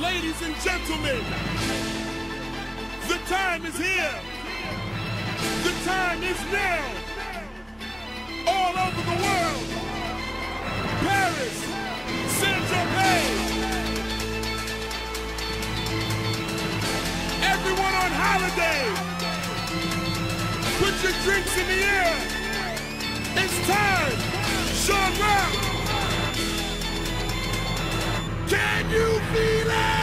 Ladies and gentlemen, the time is here. The time is now. All over the world. Paris, Saint-Tropez. Everyone on holiday. Put your drinks in the air. It's time. Sean Rock. Can you feel it?